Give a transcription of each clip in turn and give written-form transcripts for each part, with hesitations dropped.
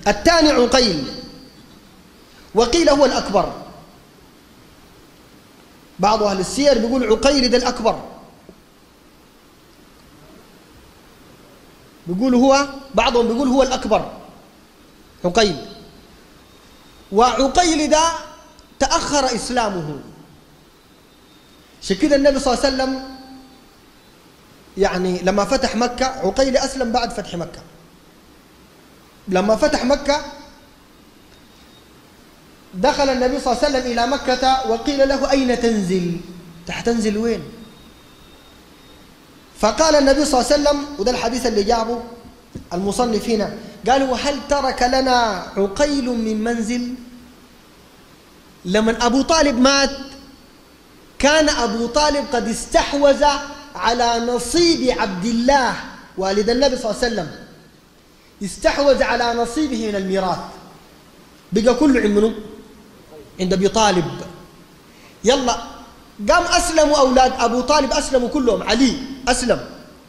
الثاني عقيل، وقيل هو الأكبر. بعض أهل السير بيقول عقيل ده الأكبر، بيقول هو، بعضهم بيقول هو الأكبر عقيل. وعقيل ده تأخر إسلامه، عشان كده النبي صلى الله عليه وسلم يعني لما فتح مكة، عقيل أسلم بعد فتح مكة. لما فتح مكة دخل النبي صلى الله عليه وسلم إلى مكة وقيل له أين تنزل؟ تنزل وين؟ فقال النبي صلى الله عليه وسلم، وده الحديث اللي جابه المصنف هنا، قال وهل ترك لنا عقيل من منزل؟ لما أبو طالب مات كان أبو طالب قد استحوذ على نصيب عبد الله والد النبي صلى الله عليه وسلم، استحوذ على نصيبه من الميراث، بقى كله عند منه؟ عند أبي طالب. يلا قام أسلموا أولاد أبو طالب، أسلموا كلهم، علي أسلم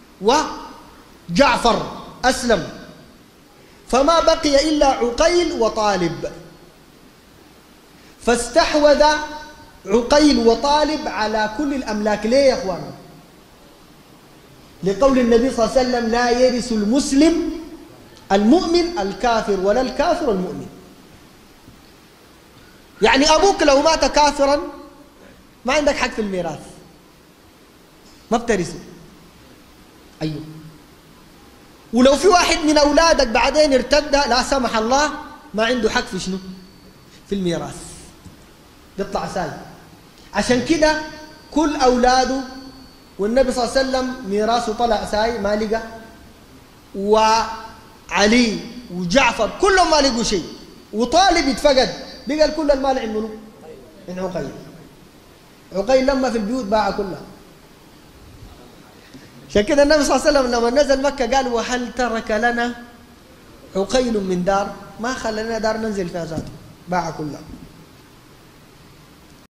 وجعفر أسلم، فما بقي إلا عقيل وطالب، فاستحوذ عقيل وطالب على كل الأملاك. ليه يا أخوان؟ لقول النبي صلى الله عليه وسلم لا يرث المسلم المؤمن الكافر ولا الكافر المؤمن. يعني أبوك لو مات كافرا ما عندك حق في الميراث، ما بترثه. أيوه. ولو في واحد من أولادك بعدين ارتد لا سمح الله ما عنده حق في شنو؟ في الميراث، بيطلع ساي. عشان كده كل أولاده، والنبي صلى الله عليه وسلم ميراثه طلع ساي ما لقى، وعلي وجعفر كلهم ما لقوا شيء، وطالب اتفقد، بقى كل المال عند منو؟ عند عقيل. عقيل لما في البيوت باع كلها. عشان كده النبي صلى الله عليه وسلم لما نزل مكة قال وهل ترك لنا عقيل من دار؟ ما خلى لنا دار ننزل فيها ذاته، باع كلها.